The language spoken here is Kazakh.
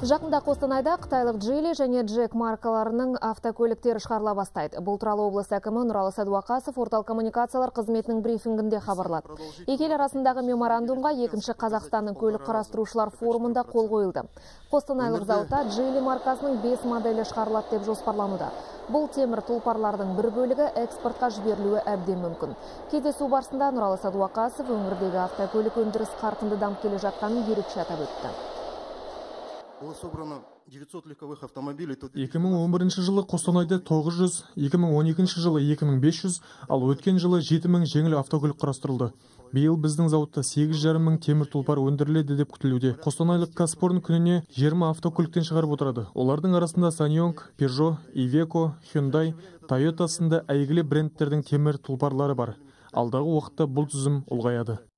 Жақында Қостанайда қытайлық Geely және Jack маркаларының автокөліктері шығарыла бастайды. Бұл туралы облыс әкімі Нұралы Сәдуақасов орталық коммуникациялар қызметінің брифингінде хабарлады. Екі ел арасындағы меморандумға екінші Қазақстанның көлік қарастырушылар форумында қол қойылды. Қостанайлық зауытта Geely маркасының 5 моделі шығарылады деп жоспарлануда. Бұл темір тұлпарлардың бір бөлігі экспортқа жіберілуі әбден мүмкін. Кездесу барысында Нұралы Сәдуақасов өңірдегі автокөлік өндіріс қарқынды дамып келе жатқанын ерекше атап өтті. 2011 жылы Қостанайда 900, 2012 жылы 2500, ал өткен жылы 7000 жеңіл автокөлік қарастырылды. Биыл біздің зауытта 8,5 мың темір тұлпар өндіріледі деп күтілуде. Қостанайлық кәсіпорын күніне 20 автокөліктен шығарып отырады. Олардың арасында Sanyong, Peugeot, Iveco, Hyundai, Toyota сынды әйгілі брендтердің темір тұлпарлары бар. Алдағы уақытта бұл тізім ұлғаяды.